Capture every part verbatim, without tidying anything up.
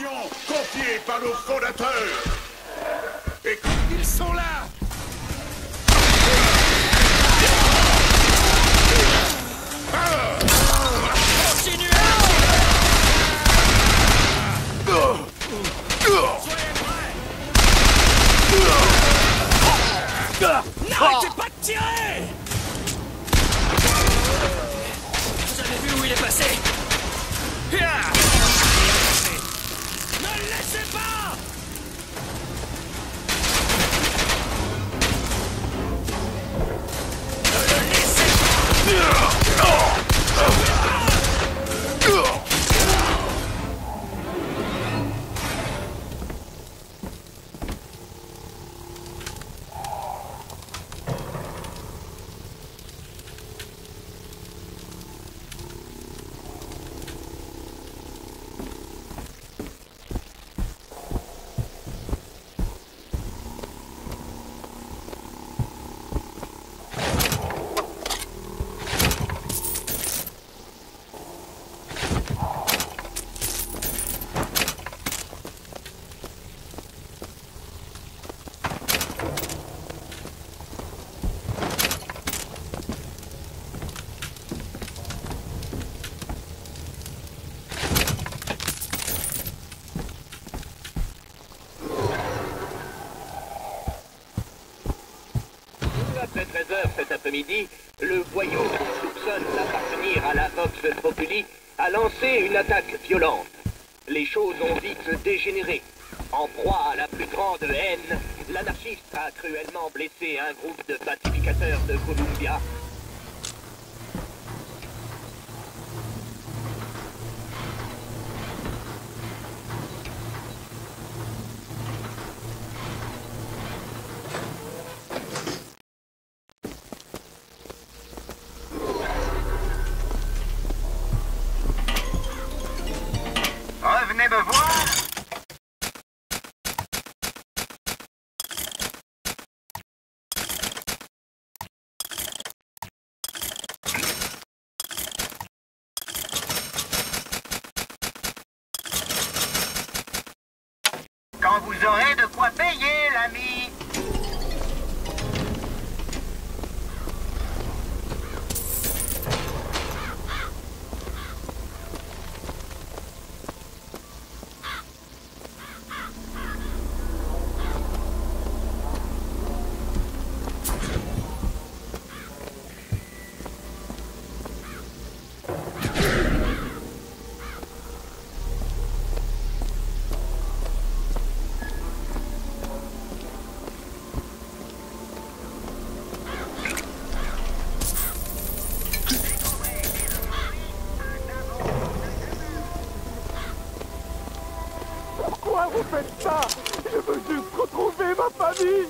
mission confiée par nos fondateurs. Et ils sont là. Continuez. N'arrêtez pas de tirer! Vous avez vu où il est passé? Ne le laissez pas! Ne le laissez pas! Après treize heures cet après-midi, le voyou qui soupçonne d'appartenir à la Vox Populi a lancé une attaque violente. Les choses ont vite dégénéré. En proie à la plus grande haine, l'anarchiste a cruellement blessé un groupe de pacificateurs de Columbia. Revenez me voir. Quand vous aurez de quoi payer, l'ami. Pourquoi vous faites ça? Je veux juste retrouver ma famille.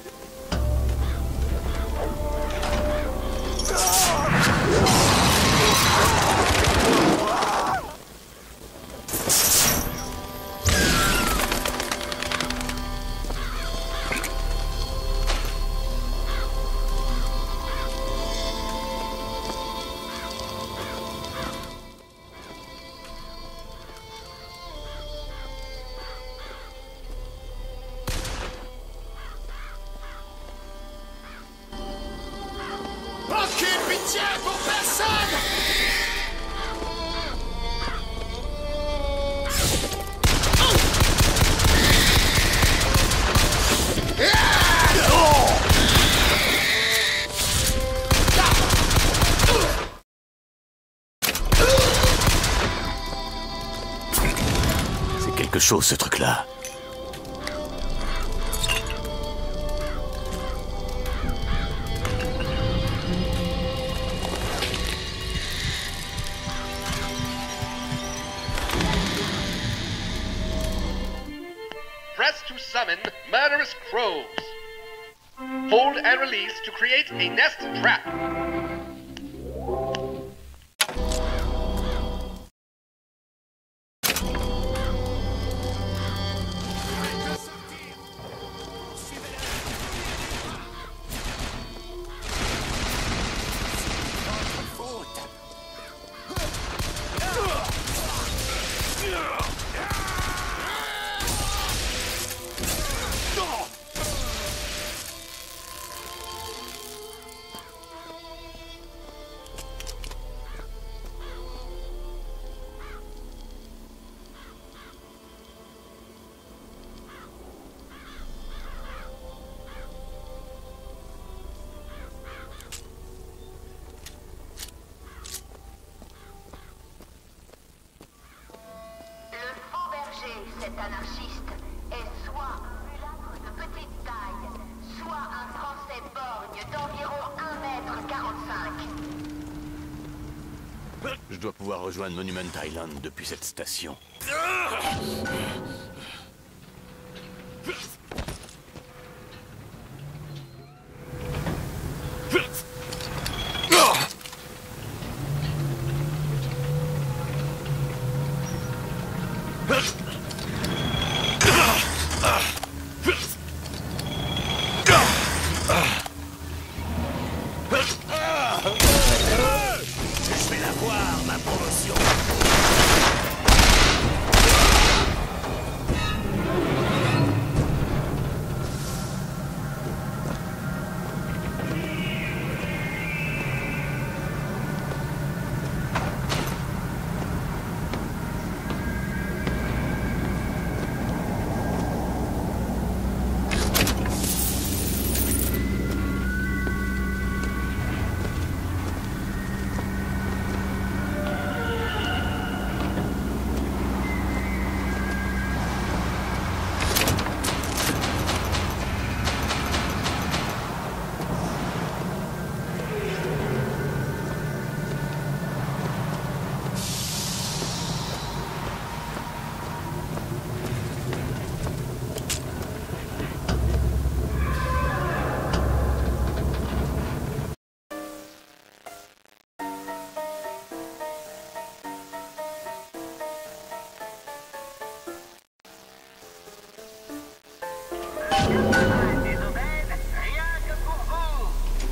Aucune pitié pour personne! C'est quelque chose, ce truc-là. Press to summon murderous crows. Hold and release to create a nest trap. cet anarchiste est soit un mulâtre de petite taille, soit un Français borgne d'environ un mètre quarante-cinq. Je dois pouvoir rejoindre Monument Island depuis cette station. Je vais la voir, ma promotion. Des aubaines, rien que pour vous.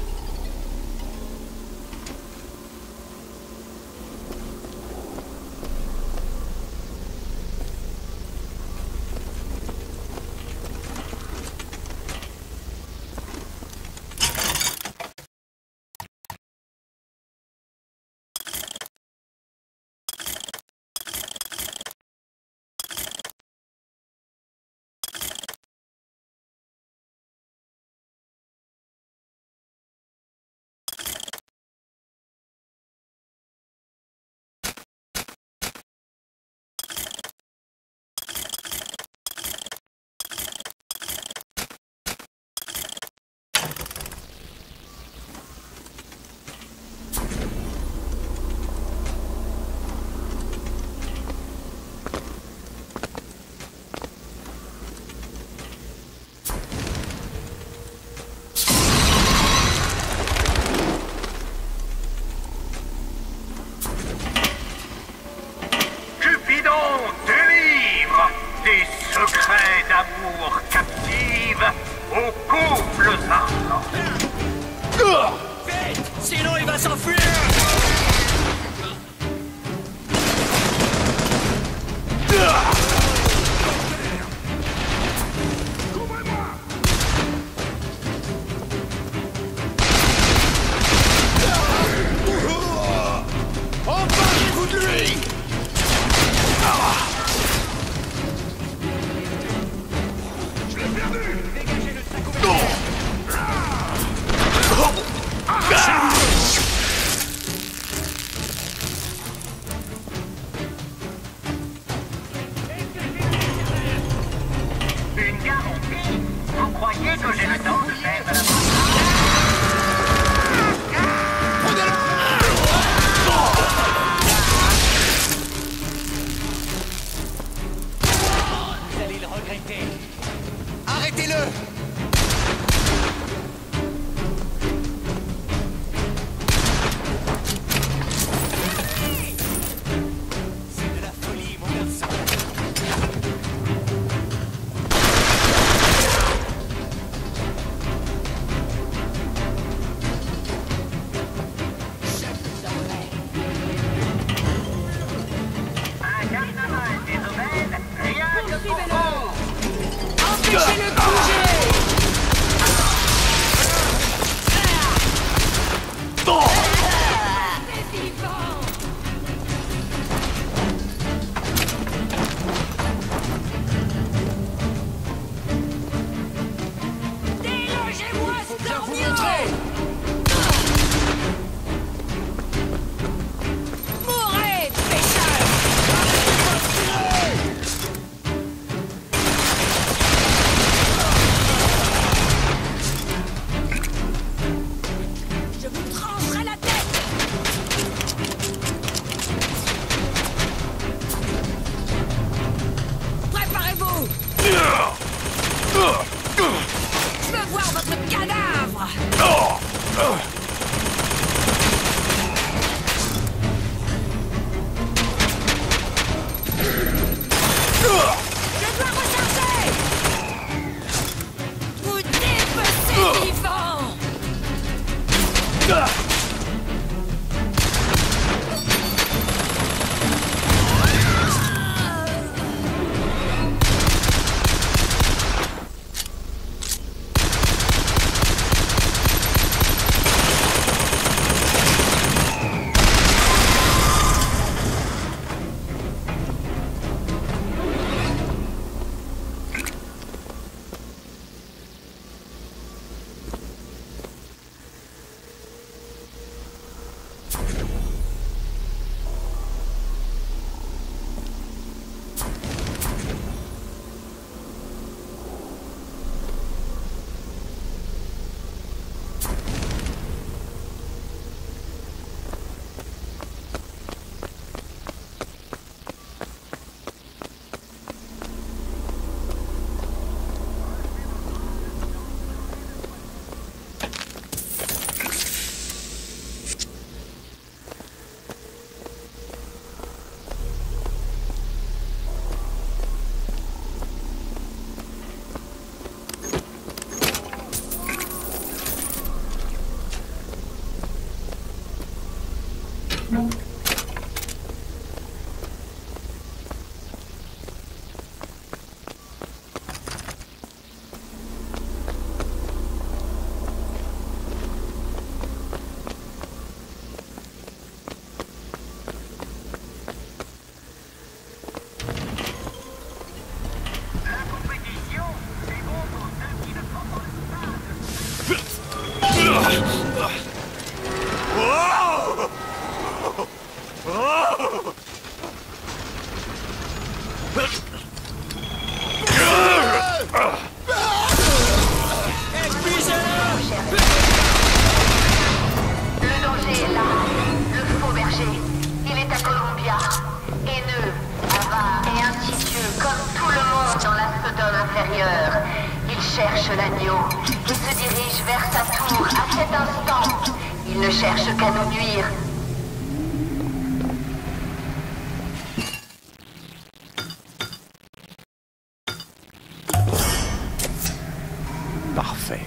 Des secrets d'amour captivent aux couples ardents. Vite! Sinon il va s'enfuir! Emparez-vous de lui! Une garantie? Vous croyez que j'ai le temps de faire la Vous allez le regretter. Arrêtez-le! C'est de la folie, mon garçon. Un carnaval des aubaines, rien que pour vous. Empêchez-le de bouger! Je veux voir votre cadavre! Je dois recharger! Vous dépecez vivant! Il cherche l'agneau et se dirige vers sa tour à cet instant. Il ne cherche qu'à nous nuire. Parfait.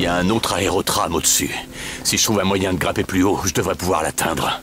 y a un autre aérotram au-dessus. Si je trouve un moyen de grimper plus haut, je devrais pouvoir l'atteindre.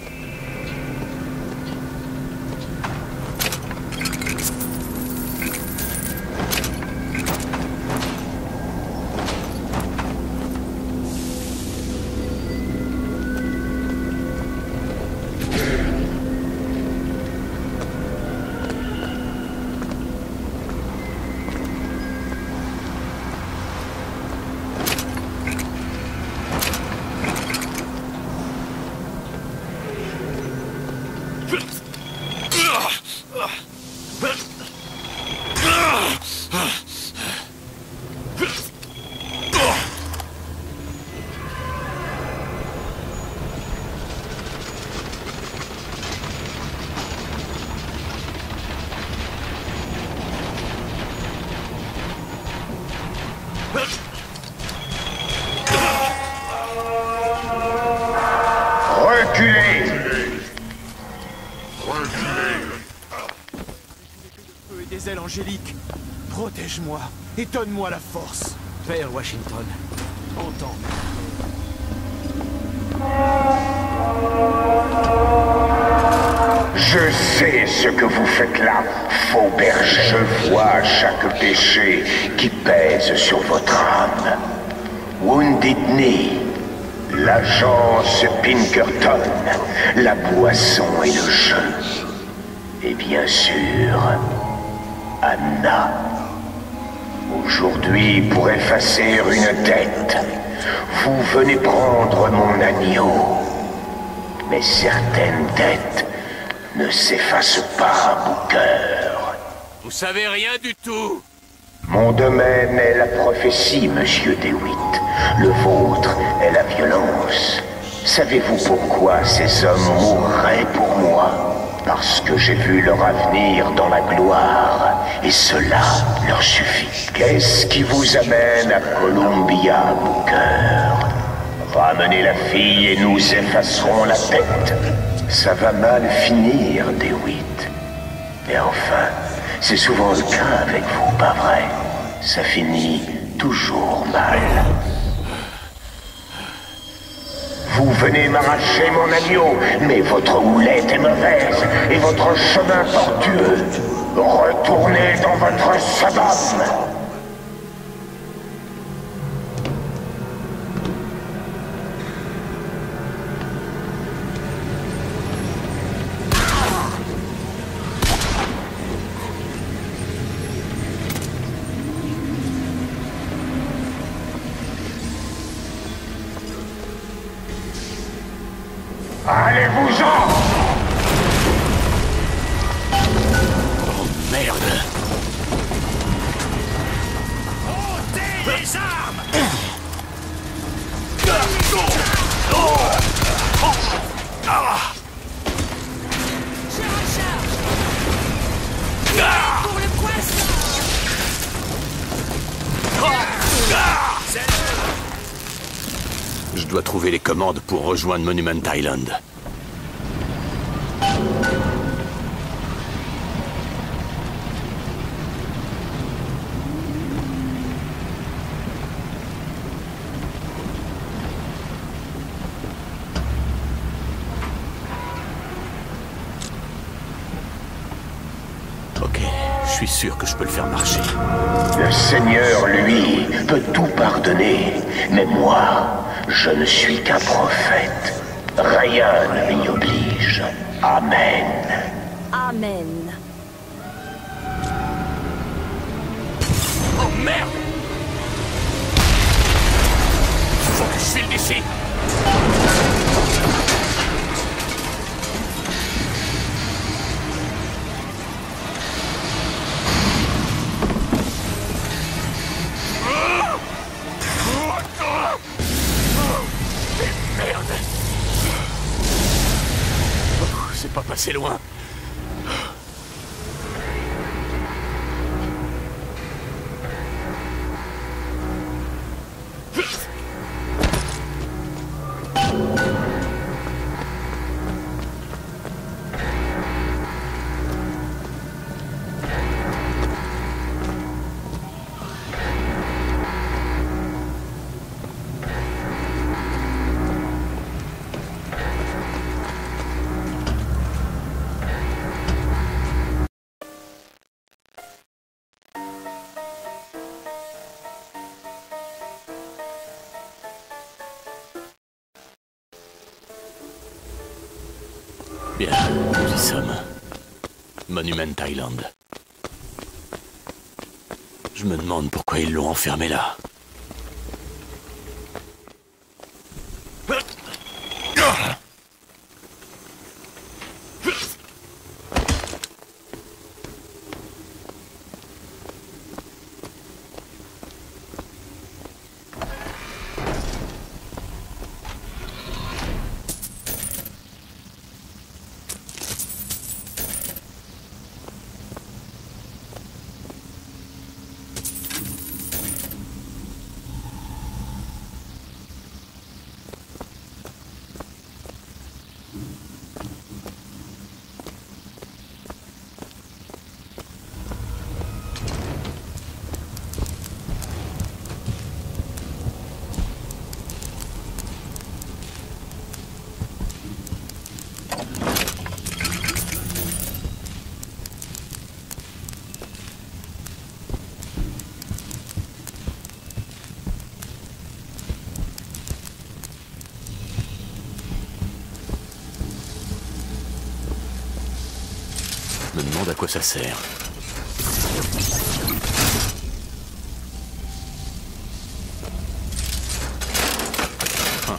Angélique, protège-moi et donne-moi la force. Père Washington, entends. Je sais ce que vous faites là, faux berger. Je vois chaque péché qui pèse sur votre âme. Wounded Knee, l'agence Pinkerton, la boisson et le jeu. Et bien sûr, Anna. Aujourd'hui, pour effacer une dette, vous venez prendre mon agneau. Mais certaines dettes ne s'effacent pas, Booker. Vous savez rien du tout. Mon domaine est la prophétie, monsieur DeWitt. Le vôtre est la violence. Savez-vous pourquoi ces hommes mourraient pour moi? Parce que j'ai vu leur avenir dans la gloire, et cela leur suffit. Qu'est-ce qui vous amène à Columbia, Booker? Ramenez la fille et nous effacerons la tête. Ça va mal finir, DeWitt. Et enfin, c'est souvent le cas avec vous, pas vrai? Ça finit toujours mal. Vous venez m'arracher mon agneau, mais votre houlette est mauvaise et votre chemin tortueux. Retournez dans votre sabbat. Allez-vous-en! Oh merde! Ôtez les armes! Pour le poisson! Je dois trouver les commandes pour rejoindre Monument Island. Ok, je suis sûr que je peux le faire marcher. Le Seigneur, lui, peut tout pardonner, mais moi, je ne suis qu'un prophète. Rien ne m'y oblige. Amen. Amen. Oh merde! Faut que je file d'ici! Merde! Oh, c'est pas passé loin. Bien, nous y sommes. Monument Island. Je me demande pourquoi ils l'ont enfermé là. Je me demande à quoi ça sert. Hein.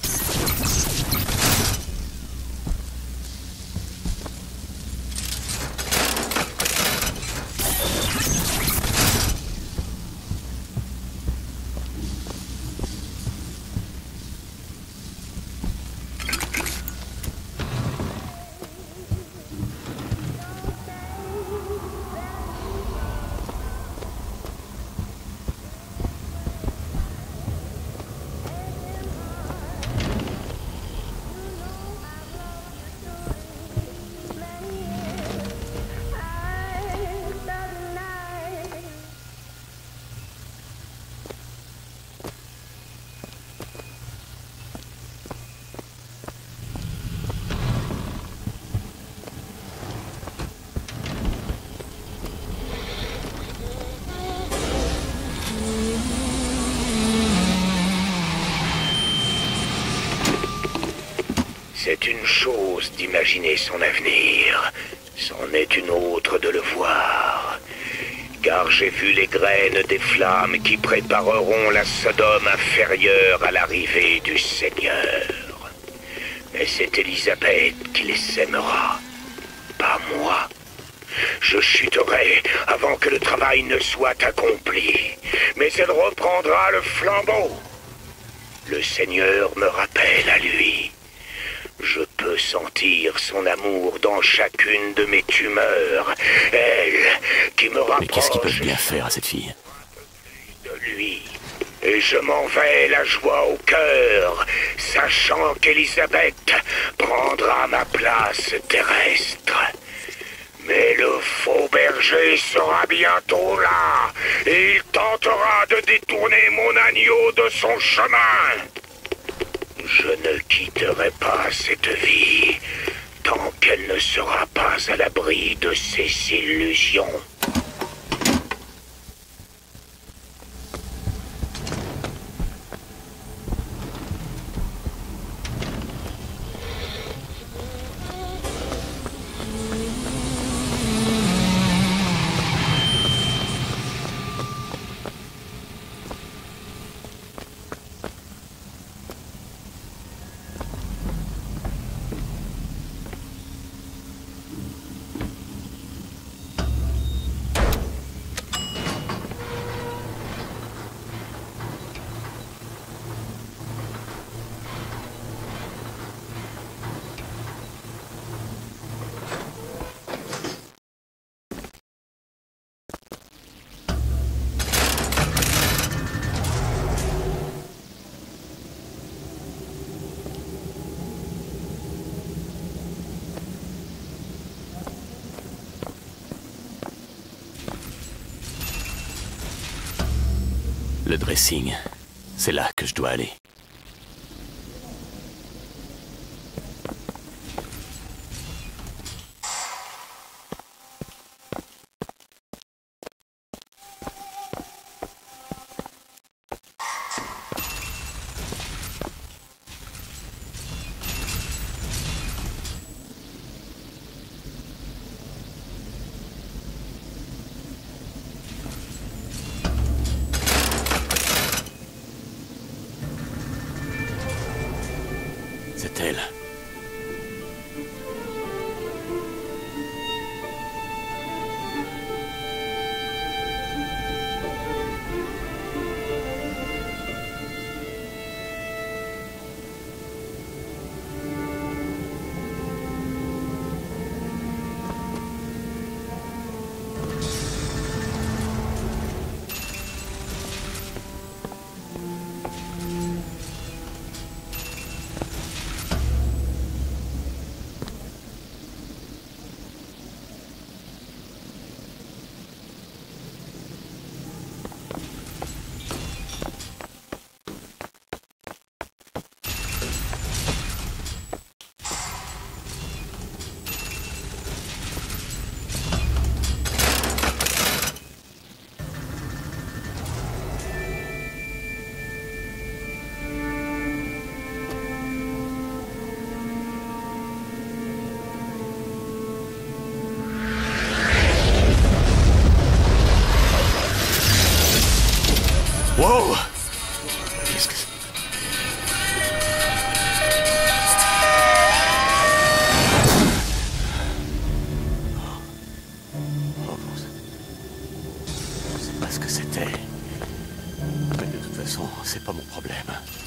C'est une chose d'imaginer son avenir, c'en est une autre de le voir. Car j'ai vu les graines des flammes qui prépareront la Sodome inférieure à l'arrivée du Seigneur. Mais c'est Élisabeth qui les sèmera, pas moi. Je chuterai avant que le travail ne soit accompli, mais elle reprendra le flambeau. Le Seigneur me rappelle à lui. Je peux sentir son amour dans chacune de mes tumeurs. Elle, qui me rapproche... Mais qu'est-ce qu'ils peuvent bien faire à cette fille? ...de lui. Et je m'en vais la joie au cœur, sachant qu'Élisabeth prendra ma place terrestre. Mais le faux berger sera bientôt là, et il tentera de détourner mon agneau de son chemin. Je ne quitterai pas cette vie tant qu'elle ne sera pas à l'abri de ses illusions. Le dressing, c'est là que je dois aller. est-elle? Wow! Qu'est-ce que c'est? Oh bon, je sais pas ce que c'était. Mais de toute façon, c'est pas mon problème.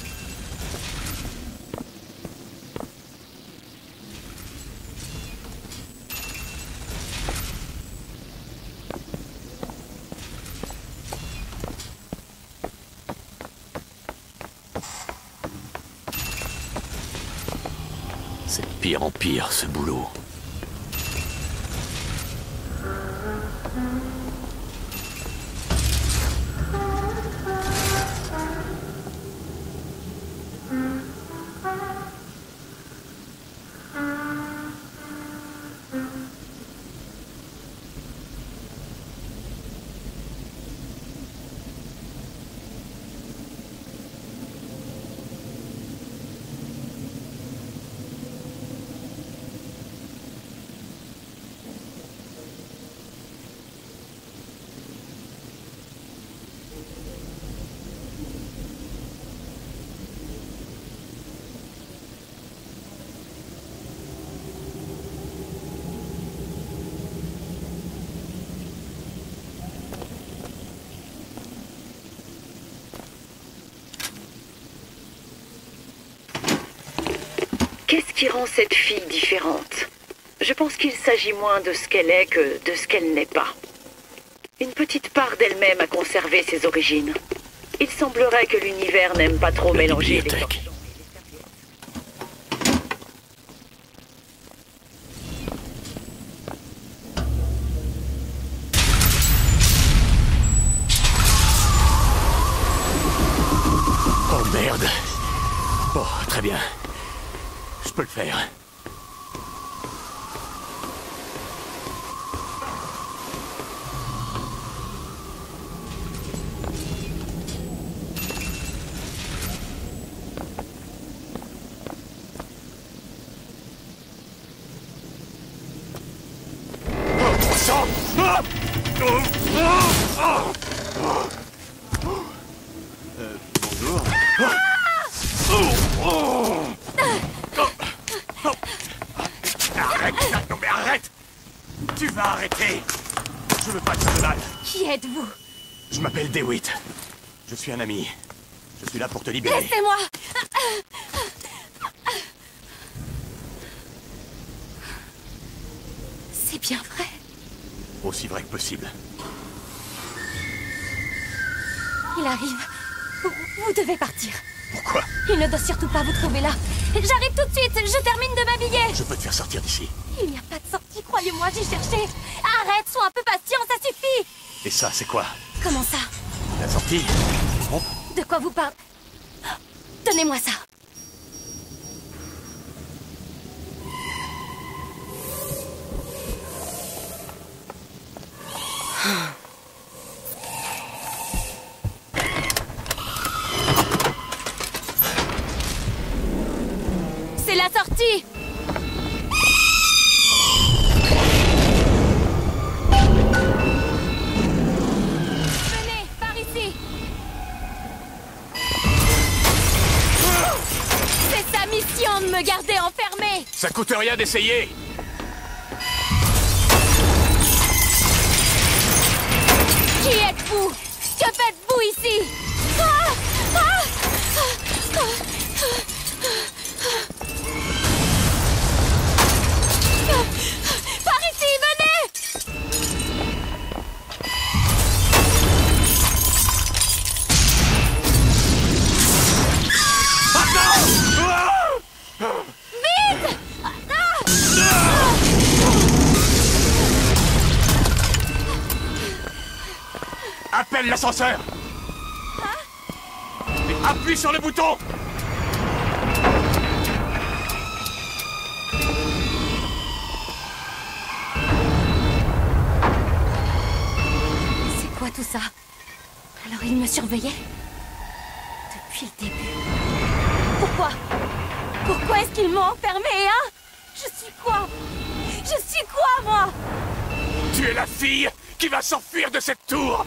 C'est de pire en pire, ce boulot. Qu'est-ce qui rend cette fille différente? Je pense qu'il s'agit moins de ce qu'elle est que de ce qu'elle n'est pas. Une petite part d'elle-même a conservé ses origines. Il semblerait que l'univers n'aime pas trop mélanger les corps. Oh merde! Bon, très bien. Je peux le faire. Euh, bonjour. Arrête ça, non mais arrête! Tu vas arrêter! Je veux pas te faire de mal. Qui êtes-vous? Je m'appelle DeWitt. Je suis un ami. Je suis là pour te libérer. Laissez-moi! C'est bien vrai. Aussi vrai que possible. Il arrive. Vous, vous devez partir. Pourquoi? Il ne doit surtout pas vous trouver là. J'arrive tout de suite. Je termine de m'habiller. Je peux te faire sortir d'ici. Il n'y a pas de sortie, croyez-moi, j'ai cherché. Arrête, sois un peu patient, ça suffit. Et ça, c'est quoi? Comment ça? La sortie? Bon. De quoi vous parlez? Donnez-moi ça. C'est la sortie. Venez, par ici. C'est sa mission de me garder Ça coûte rien d'essayer. Qui êtes-vous? Que faites-vous ici? Ah! Ah! Ah! Par ici, venez! Vite! Appelle l'ascenseur. Hein? Et appuie sur le bouton. C'est quoi tout ça? Alors ils me surveillaient? Depuis le début. Pourquoi? Pourquoi est-ce qu'ils m'ont enfermé, hein? Je suis quoi? Je suis quoi, moi? Tu es la fille qui va s'enfuir de cette tour.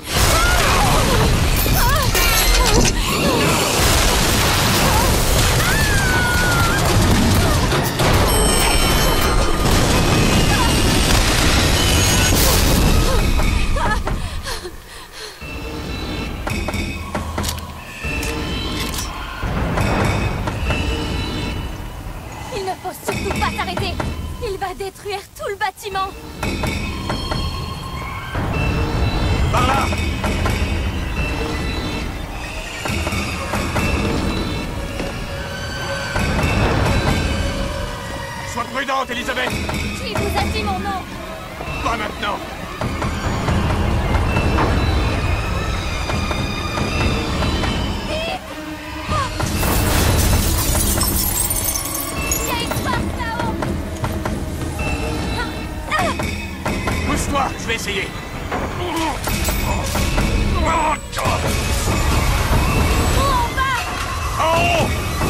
Il ne faut surtout pas s'arrêter. Il va détruire tout le bâtiment. Par là. Sois prudente, Elisabeth. Qui vous a dit mon nom? Pas maintenant. Vite! Il y a une porte là-haut. Pousse-toi, je vais essayer. Où on va? En haut.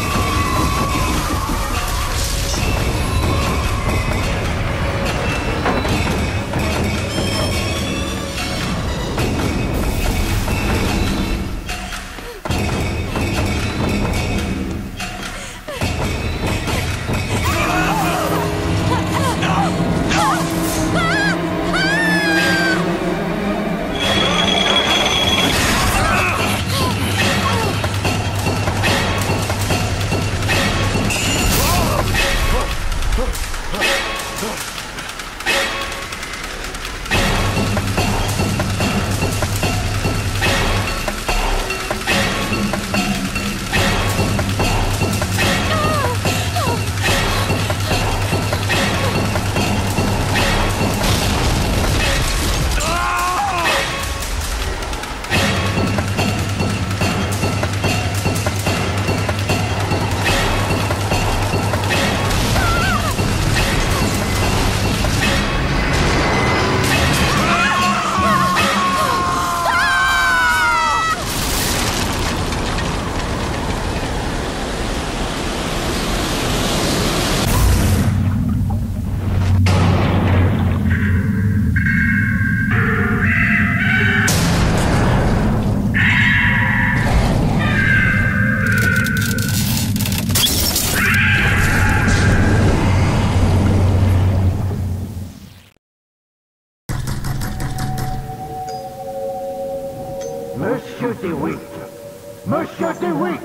Monsieur DeWitt! Monsieur DeWitt!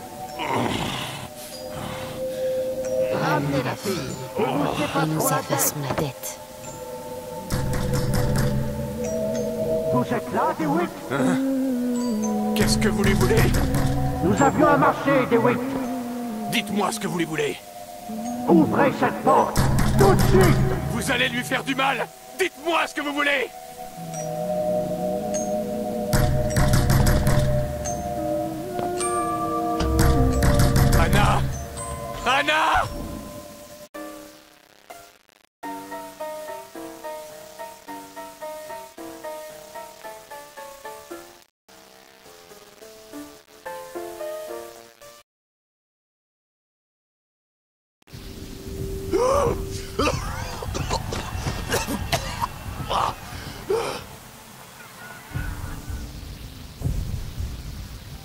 Ramenez la fille et vous Elle nous effacerons la effacerons tête. la tête. Vous êtes là, DeWitt? Qu'est-ce que vous lui voulez? Nous avions un marché, DeWitt! Dites-moi ce que vous lui voulez. Ouvrez cette porte! Tout de suite! Vous allez lui faire du mal. Dites-moi ce que vous voulez. Anna! Anna!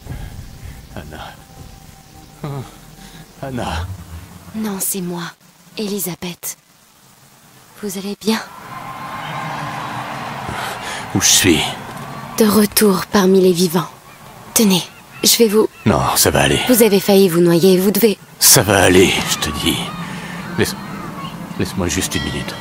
Anna. Oh, Anna. Non, c'est moi. Elisabeth, vous allez bien? Où je suis? De retour parmi les vivants. Tenez, je vais vous... Non, ça va aller. Vous avez failli vous noyer, vous devez... Ça va aller, je te dis. Laisse... Laisse-moi juste une minute.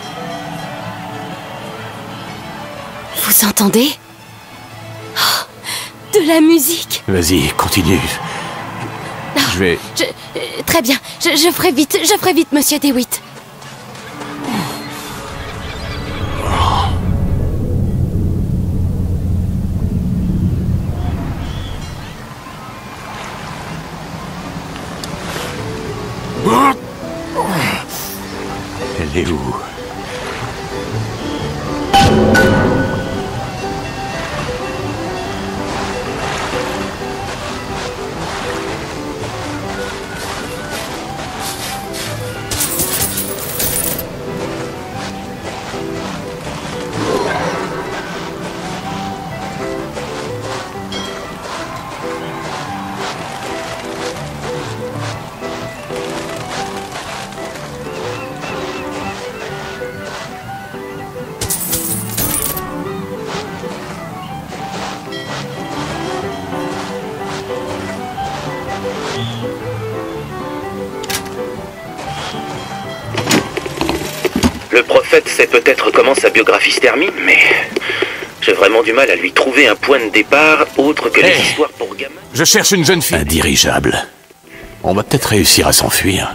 Vous entendez? Oh, de la musique. Vas-y, continue. Non, je vais... Je, euh, très bien, je, je ferai vite, je ferai vite, monsieur DeWitt. Elle est où? Le prophète sait peut-être comment sa biographie se termine, mais j'ai vraiment du mal à lui trouver un point de départ autre que hey, les histoires pour gamins. Je cherche une jeune fille. Un dirigeable. On va peut-être réussir à s'enfuir.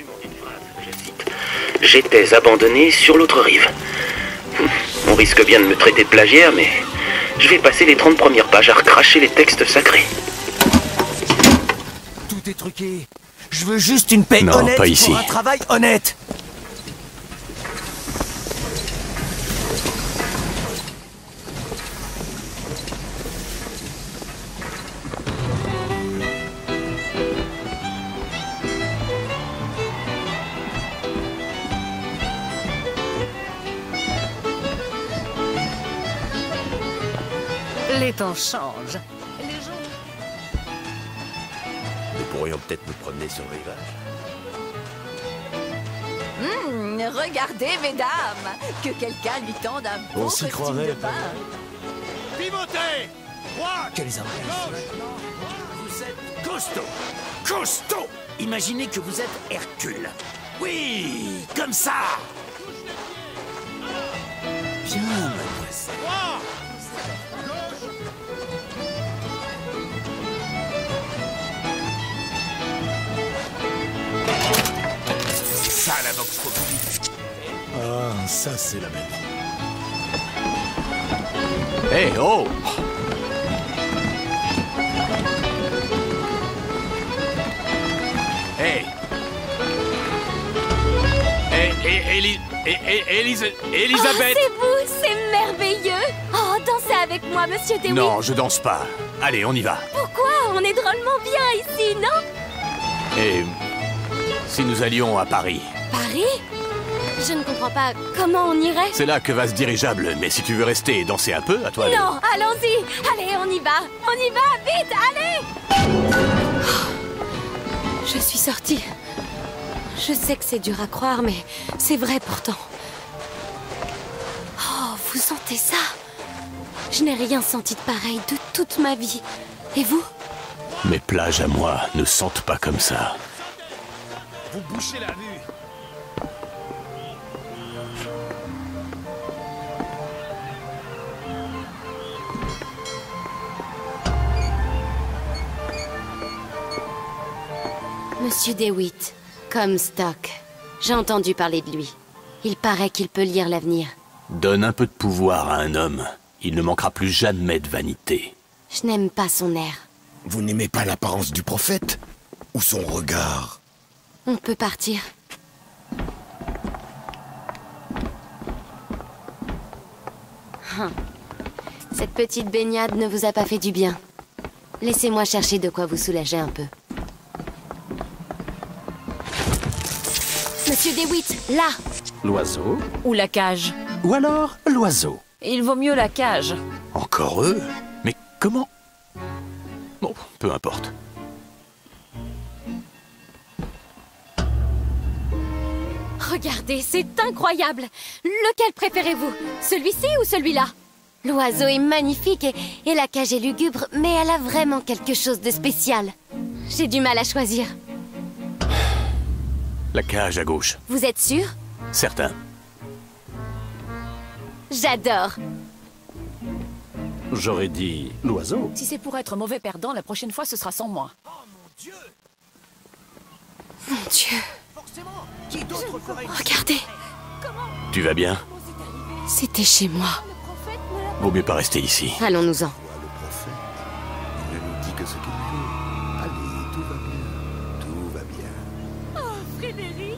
J'étais abandonné sur l'autre rive. On risque bien de me traiter de plagiaire, mais je vais passer les trente premières pages à recracher les textes sacrés. Tout est truqué. Je veux juste une paie non, honnête pas ici. pour un travail honnête. Les temps changent. Les gens... Nous pourrions peut-être nous promener sur le rivage. Mmh, regardez, mesdames, que quelqu'un lui tende un beau On s'y costume croirait, de bain. Pivotez! Droite! Quelles impressions! Vous êtes costaud! Costaud! Imaginez que vous êtes Hercule. Oui, comme ça! Bien, mademoiselle. Ça, la boxe populaire. Ah, ça, c'est la même. Hé, hey, oh! Hé! Hé, hé, Éli... Elisabeth! Oh, c'est vous, c'est merveilleux! Oh, dansez avec moi, monsieur DeWitt! Non, je danse pas. Allez, on y va. Pourquoi? On est drôlement bien ici, non? Et... si nous allions à Paris? Paris? Je ne comprends pas. Comment on irait? C'est là que va ce dirigeable, mais si tu veux rester et danser un peu, à toi de... Non, allons-y! Allez, on y va! On y va! Vite, allez! Je suis sortie. Je sais que c'est dur à croire, mais c'est vrai pourtant. Oh, vous sentez ça? Je n'ai rien senti de pareil de toute ma vie. Et vous? Mes plages à moi ne sentent pas comme ça. Vous bouchez la vue. Monsieur DeWitt, Comstock. J'ai entendu parler de lui. Il paraît qu'il peut lire l'avenir. Donne un peu de pouvoir à un homme. Il ne manquera plus jamais de vanité. Je n'aime pas son air. Vous n'aimez pas l'apparence du prophète? Ou son regard? On peut partir. Hum. Cette petite baignade ne vous a pas fait du bien. Laissez-moi chercher de quoi vous soulager un peu. Monsieur DeWitt, là! L'oiseau? Ou la cage? Ou alors l'oiseau? Il vaut mieux la cage. Encore eux? Mais comment? Bon, peu importe. Regardez, c'est incroyable. Lequel préférez-vous? Celui-ci ou celui-là? L'oiseau est magnifique et, et la cage est lugubre, mais elle a vraiment quelque chose de spécial. J'ai du mal à choisir. La cage à gauche. Vous êtes sûr? Certain. J'adore. J'aurais dit l'oiseau. Si c'est pour être mauvais perdant, la prochaine fois, ce sera sans moi. Oh mon Dieu! Mon Dieu. Forcément! Qui d'autre ferait une... Regardez. Tu vas bien? C'était chez moi. Vaut mieux pas rester ici. Allons-nous-en. Le prophète, il ne nous dit que ce qu'il veut. Allez, tout va bien. Tout va bien. Oh, Frédéric.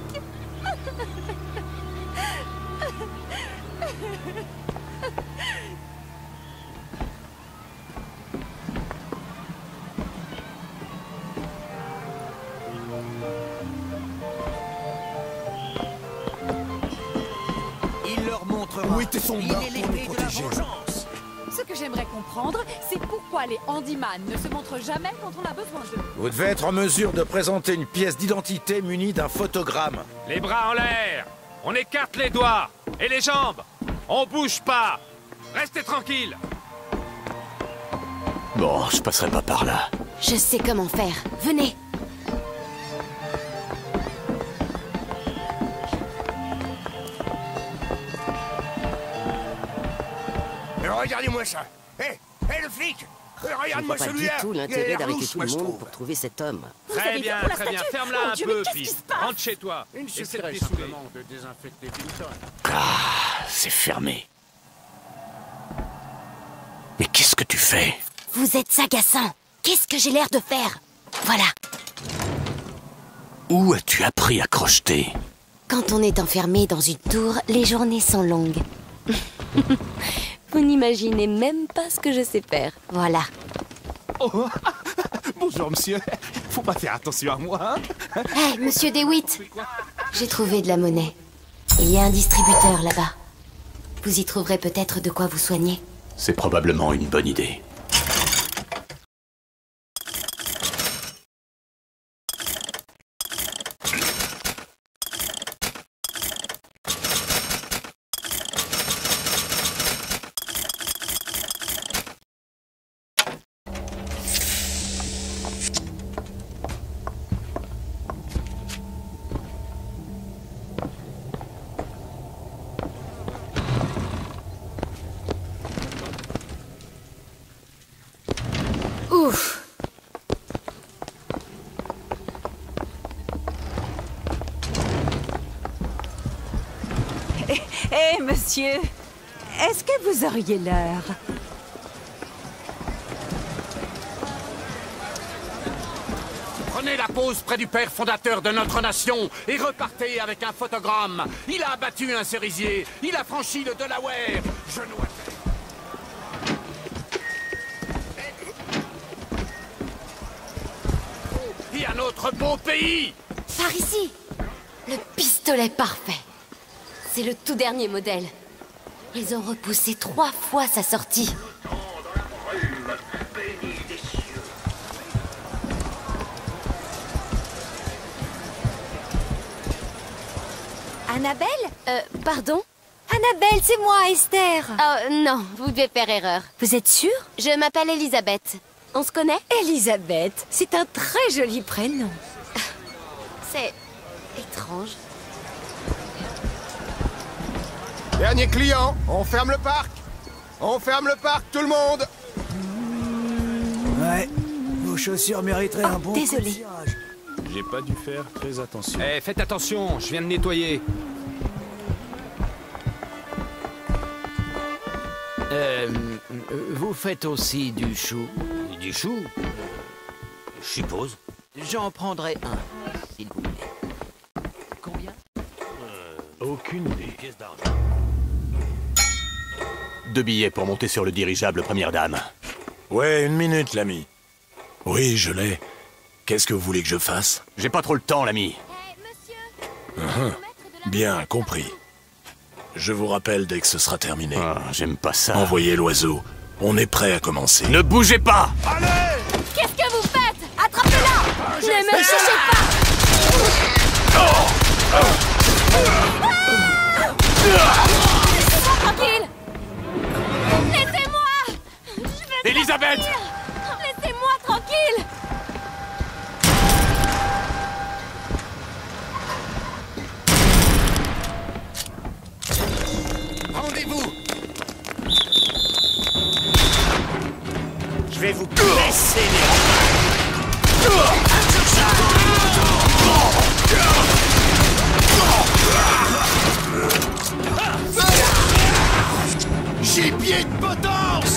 Il leur montrera. Où était son Il meurtre est pour nous l'épée de la protéger? vengeance. Ce que j'aimerais comprendre, c'est pourquoi les handyman ne se montrent jamais quand on a besoin d'eux. Vous devez être en mesure de présenter une pièce d'identité munie d'un photogramme. Les bras en l'air. On écarte les doigts. Et les jambes. On bouge pas. Restez tranquille. Bon, je passerai pas par là. Je sais comment faire. Venez. Regardez-moi ça. Hé, hey, hé hey, le flic. Regarde-moi pas du celui-là. tout l'intérêt d'arrêter tout le monde pour trouver cet homme. Très bien, très bien. Ferme-la un peu, puis rentre chez toi. Il Essaie de suffirait t'essouler. simplement de désinfecter Vinton. Ah, c'est fermé. Mais qu'est-ce que tu fais? Vous êtes agaçant. Qu'est-ce que j'ai l'air de faire? Voilà. Où as-tu appris à crocheter? Quand on est enfermé dans une tour, les journées sont longues. Vous n'imaginez même pas ce que je sais faire. Voilà. Oh. Bonjour, monsieur. Faut pas faire attention à moi, hein? Hé, hey, monsieur DeWitt. J'ai trouvé de la monnaie. Il y a un distributeur là-bas. Vous y trouverez peut-être de quoi vous soigner. C'est probablement une bonne idée. Ouf. Hé, hey, monsieur, est-ce que vous auriez l'heure? Prenez la pose près du père fondateur de notre nation et repartez avec un photogramme. Il a abattu un cerisier, il a franchi le Delaware. Genou à terre. Et un autre beau pays. Par ici. Le pistolet parfait. C'est le tout dernier modèle. Ils ont repoussé trois fois sa sortie. Annabelle? Euh, pardon? Annabelle, c'est moi, Esther. Oh, non, vous devez faire erreur. Vous êtes sûre? Je m'appelle Elisabeth. On se connaît? Elisabeth, c'est un très joli prénom. C'est étrange. Dernier client, on ferme le parc. On ferme le parc, tout le monde. Ouais, vos chaussures mériteraient oh, un bon désolé. coup de tirage. J'ai pas dû faire très attention. Eh, faites attention, je viens de nettoyer. Euh, vous faites aussi du chou? Du chou? Je suppose. J'en prendrai un, s'il vous plaît. Combien? euh, Aucune idée. Pièce d'argent. Deux billets pour monter sur le dirigeable première dame. Ouais, une minute, l'ami. Oui, je l'ai. Qu'est-ce que vous voulez que je fasse? J'ai pas trop le temps, l'ami. Uh -huh. Bien, compris. Je vous rappelle dès que ce sera terminé. Ah, j'aime pas ça. Envoyez l'oiseau. On est prêt à commencer. Ne bougez pas! Allez! Qu'est-ce que vous faites? Attrapez-la! Ne me touchez pas! Oh! Oh! Laissez-moi tranquille. Laissez-moi. Je veux Elisabeth! sortir. Laissez-moi tranquille. Rendez-vous. Je vais vous blesser les... Gibier de potence.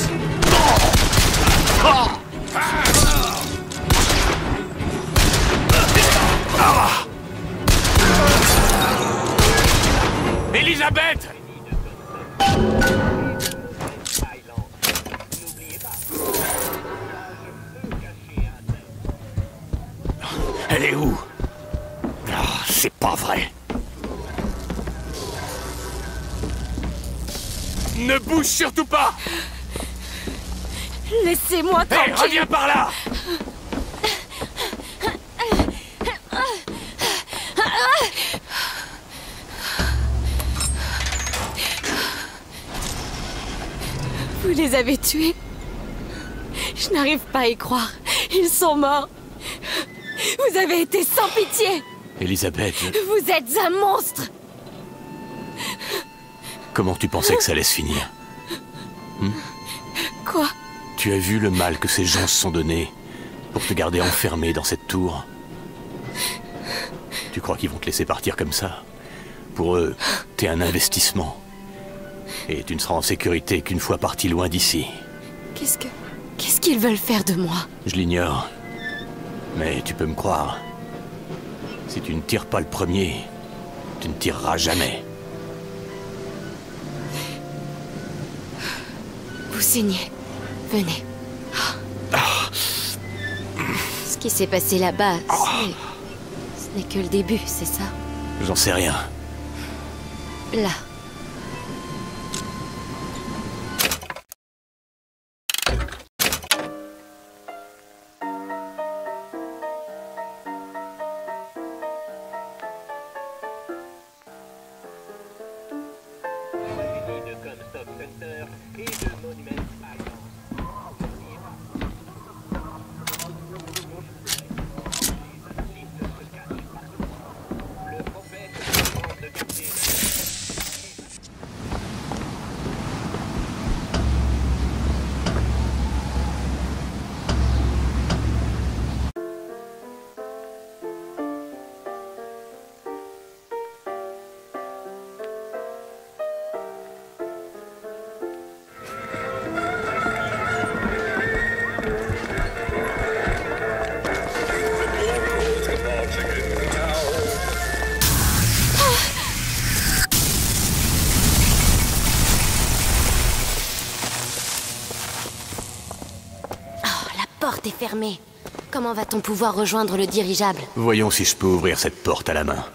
Elisabeth! Elle est où? Ah, c'est pas vrai. Ne bouge surtout pas! Laissez-moi Hé, tranquille. reviens par là! Vous les avez tués. Je n'arrive pas à y croire. Ils sont morts. Vous avez été sans pitié. Elisabeth, je- Vous êtes un monstre. comment tu pensais que ça allait se finir? Hmm? Quoi? Tu as vu le mal que ces gens se sont donné pour te garder enfermé dans cette tour? Tu crois qu'ils vont te laisser partir comme ça? Pour eux, t'es un investissement. Et tu ne seras en sécurité qu'une fois parti loin d'ici. Qu'est-ce que... Qu'est-ce qu'ils veulent faire de moi? Je l'ignore. Mais tu peux me croire. Si tu ne tires pas le premier, tu ne tireras jamais. Vous saignez. Venez. Ce qui s'est passé là-bas, ce n'est... ce n'est que le début, c'est ça? J'en sais rien. Là. La porte est fermée. Comment va-t-on pouvoir rejoindre le dirigeable? Voyons si je peux ouvrir cette porte à la main.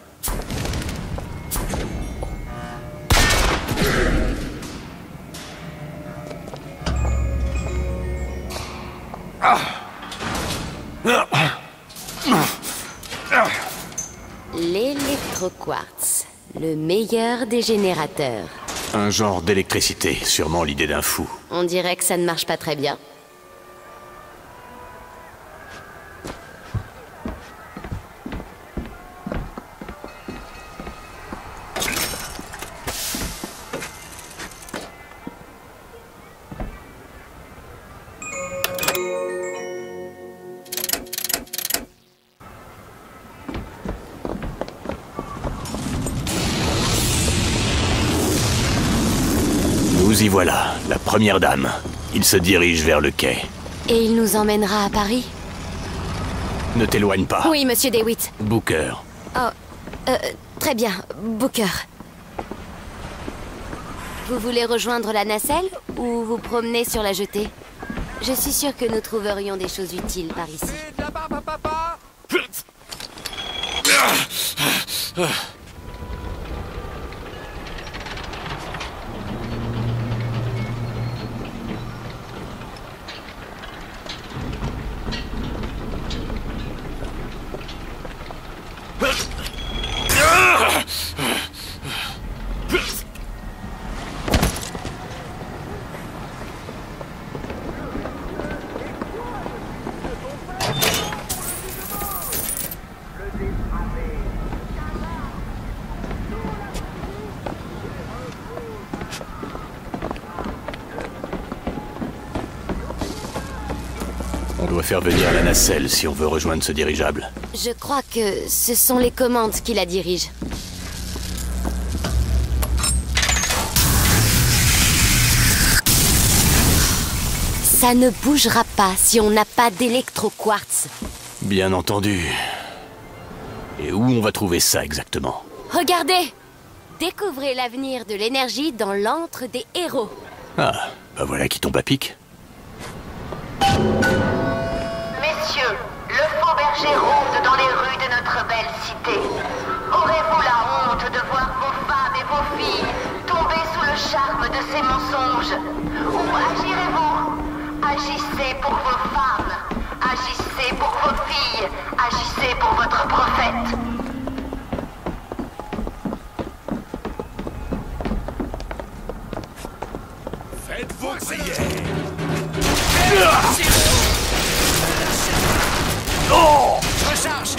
L'électroquartz, le meilleur des générateurs. Un genre d'électricité, sûrement l'idée d'un fou. On dirait que ça ne marche pas très bien. Nous y voilà, la première dame. Il se dirige vers le quai. Et il nous emmènera à Paris? Ne t'éloigne pas. Oui, monsieur DeWitt. Booker. Oh, euh, très bien, Booker. Vous voulez rejoindre la nacelle ou vous promener sur la jetée? Je suis sûre que nous trouverions des choses utiles par ici. De la barbe à papa. On doit faire venir la nacelle si on veut rejoindre ce dirigeable. Je crois que ce sont les commandes qui la dirigent. Ça ne bougera pas si on n'a pas d'électro-quartz. Bien entendu. Et où on va trouver ça exactement? Regardez! Découvrez l'avenir de l'énergie dans l'antre des héros. Ah, bah voilà qui tombe à pic. Messieurs, le faux berger rôde dans les rues de notre belle cité. Aurez-vous la honte de voir vos femmes et vos filles tomber sous le charme de ces mensonges? Ou agirez-vous? Agissez pour vos femmes, agissez pour vos filles, agissez pour votre prophète. Faites vos prières. Oh! Je recharge!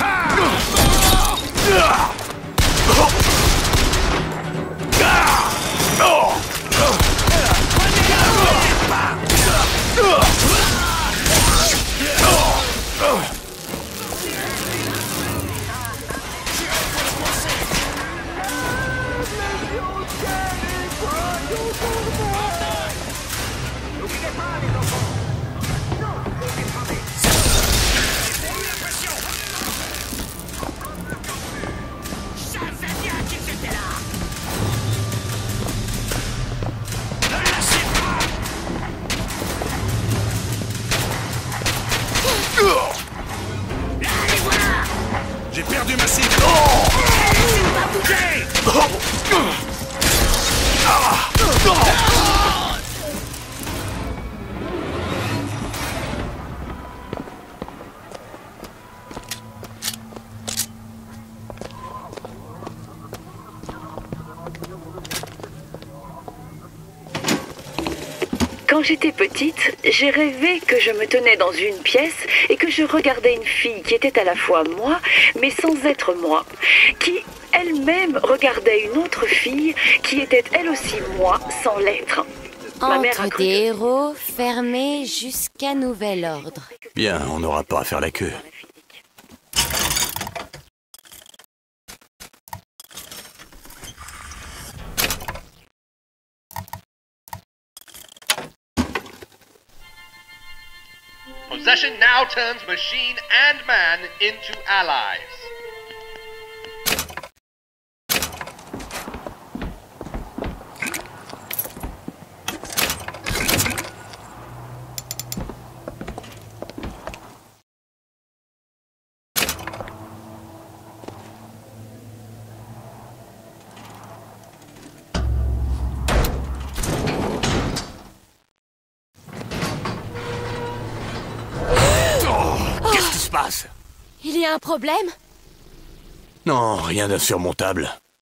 J'ai perdu ma cible. Oh! C'est pas bouger. Quand j'étais petite, j'ai rêvé que je me tenais dans une pièce et que je regardais une fille qui était à la fois moi, mais sans être moi, qui elle-même regardait une autre fille qui était elle aussi moi, sans l'être. Ma mère a Entre cru des que- héros, fermé jusqu'à nouvel ordre. Bien, on n'aura pas à faire la queue. Possession now turns machine and man into allies. Qu'est-ce qui se passe? Il y a un problème? Non, rien d'insurmontable.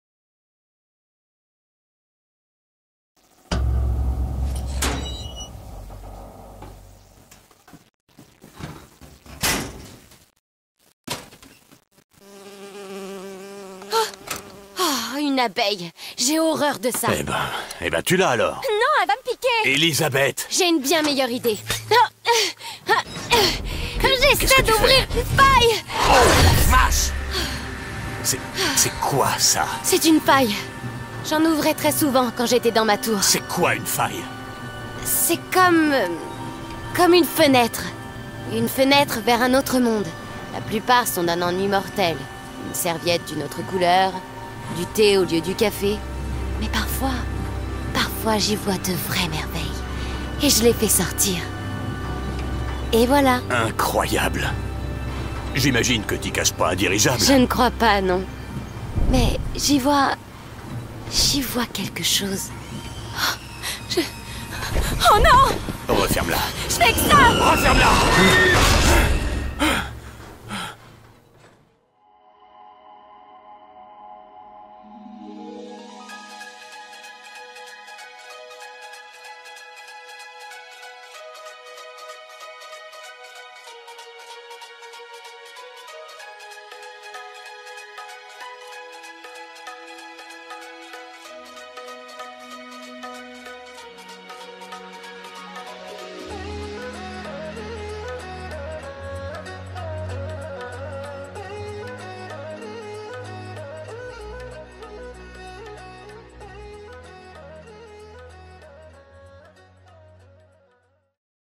Oh, une abeille. J'ai horreur de ça. Eh ben, eh ben tu l'as alors. Non, elle va me piquer. Elisabeth. J'ai une bien meilleure idée. Ah, ah, ah, Qu'est-ce J'essaie que tu d'ouvrir une faille. Oh, vache! C'est... c'est quoi ça? C'est une faille. J'en ouvrais très souvent quand j'étais dans ma tour. C'est quoi une faille? C'est comme... euh, comme une fenêtre. Une fenêtre vers un autre monde. La plupart sont d'un ennui mortel. Une serviette d'une autre couleur, du thé au lieu du café. Mais parfois, parfois j'y vois de vraies merveilles. Et je les fais sortir. Et voilà. Incroyable. J'imagine que t'y caches pas un dirigeable. Je ne crois pas, non. Mais j'y vois... J'y vois quelque chose. Oh, je... Oh non! Referme-la. Je fais que ça! Referme-la!